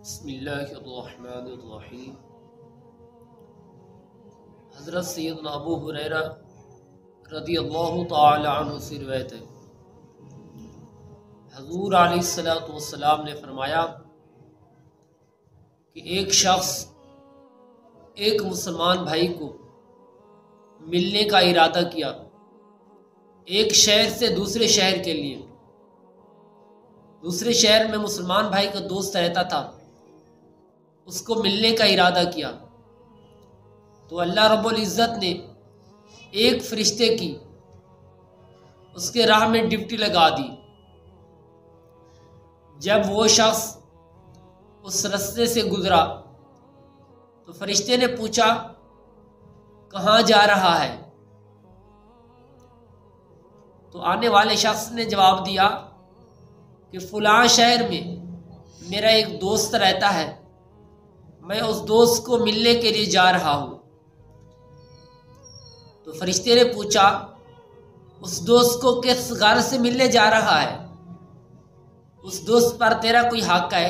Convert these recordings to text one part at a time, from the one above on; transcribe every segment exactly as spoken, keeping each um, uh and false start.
بسم اللہ الرحمن الرحیم۔ حضرت سیدنا ابو ہریرہ رضی اللہ تعالی عنہ سے روایت ہے، حضور علیہ الصلوۃ والسلام نے فرمایا کہ ایک شخص ایک مسلمان بھائی کو ملنے کا ارادہ کیا، ایک شہر سے دوسرے شہر کے لیے۔ دوسرے شہر میں مسلمان بھائی کا دوست رہتا تھا، اس کو ملنے کا ارادہ کیا تو اللہ رب العزت نے ایک فرشتے کی اس کے راہ میں ڈپٹی لگا دی۔ جب وہ شخص اس رستے سے گزرا تو فرشتے نے پوچھا کہاں جا رہا ہے؟ تو آنے والے شخص نے جواب دیا کہ فلاں شہر میں میرا ایک دوست رہتا ہے، میں اس دوست کو ملنے کے لیے جا رہا ہوں۔ تو فرشتے نے پوچھا اس دوست کو کس غرض سے ملنے جا رہا ہے؟ اس دوست پر تیرا کوئی حق ہے؟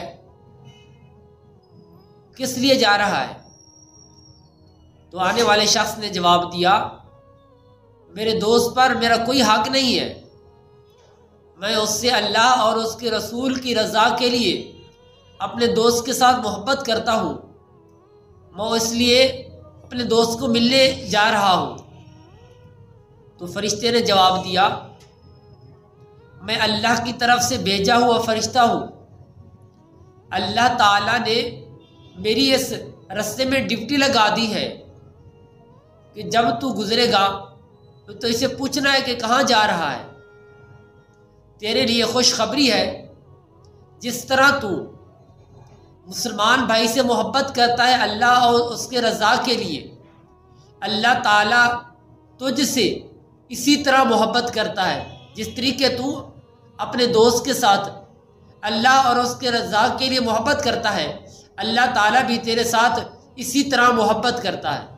کس لیے جا رہا ہے؟ تو آنے والے شخص نے جواب دیا میرے دوست پر میرا کوئی حق نہیں ہے، میں اس سے اللہ اور اس کے رسول کی رضا کے لیے اپنے دوست کے ساتھ محبت کرتا ہوں، میں اس لیے اپنے دوست کو ملنے جا رہا ہوں۔ تو فرشتے نے جواب دیا میں اللہ کی طرف سے بھیجا ہوا فرشتہ ہوں، اللہ تعالیٰ نے میری اس رستے میں ڈپٹی لگا دی ہے کہ جب تو گزرے گا تو اسے پوچھنا ہے کہ کہاں جا رہا ہے۔ تیرے لیے خوشخبری ہے، جس طرح تو مسلمان بھائی سے محبت کرتا ہے اللہ اور اس کے رضا کے لیے، اللہ تعالیٰ تجھ سے اسی طرح محبت کرتا ہے جس طریقے تو اپنے دوست کے ساتھ اللہ اور اس کے رضا کے لیے محبت کرتا ہے، اللہ تعالیٰ بھی تیرے ساتھ اسی طرح محبت کرتا ہے۔